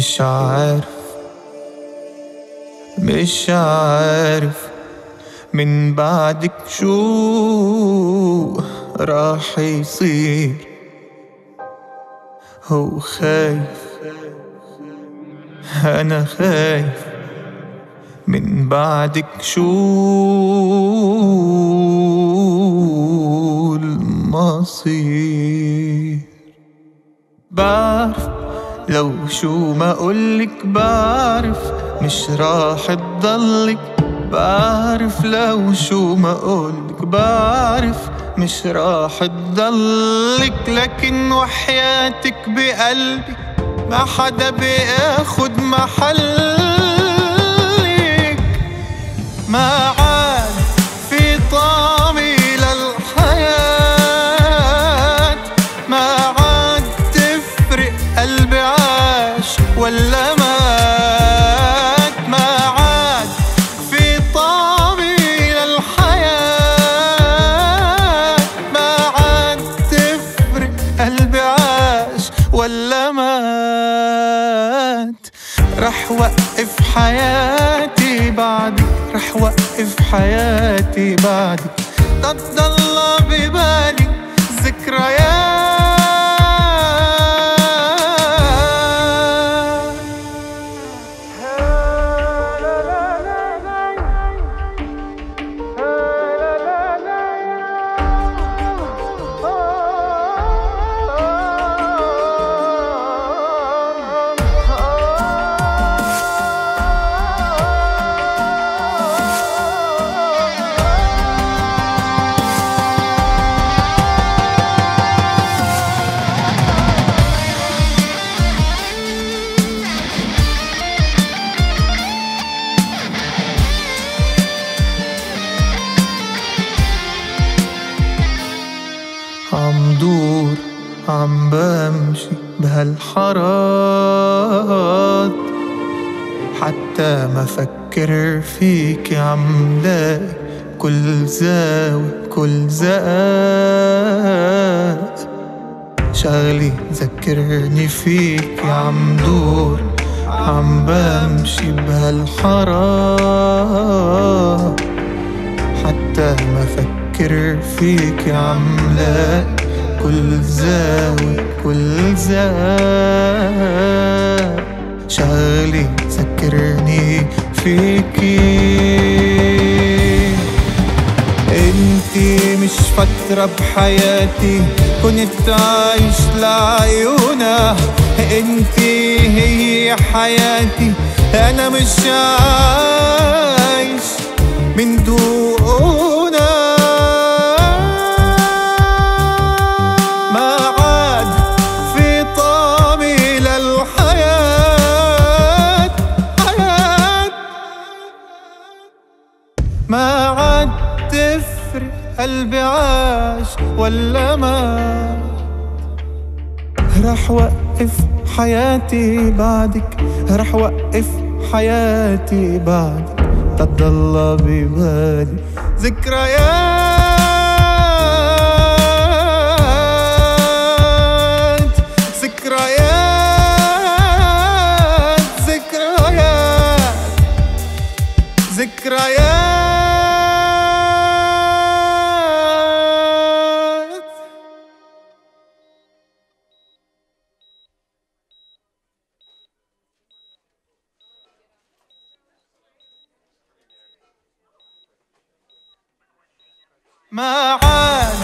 مش عارف مش عارف من بعدك شو راح يصير. هو خايف، أنا خايف من بعدك شو المصير. بعرف لو شو ما قولك، بعرف مش راح تضلك. بعرف لو شو ما قولك، بعرف مش راح تضلك. لكن وحياتك بقلبي ما حدا بياخد محلك. ما عاد في طعمي للحياة، ما عاد تفرق قلبي عاش ولا مات. ما عاد في طعمي للحياة، ما عاد تفرق قلبي عاش ولا مات. رح وقف حياتي بعدك، رح وقف حياتي بعدك. تضل ببالي ذكريات. عم دور عم بمشي بهالحارات، حتى ما فكر فيك عم لاقي كل زاوية كل زقاق. شغلي ذكرني فيك، عم دور عم بمشي بهالحارات، حتى ما فكر فيك عم لاقي كل زاوية كل زاوية. شغلي ذكرني فيكي. انتي مش فترة بحياتي كنت عايش لعيونها، انتي هي حياتي انا مش عايش من دونها. ما عاد في طعمي للحياة حياة، ما عاد تفرق قلبي عاش ولا مات. رح وقف حياتي بعدك، رح وقف حياتي بعدك. تضل ببالي ذكريات ذكريات ذكريات ذكريات. ما عاد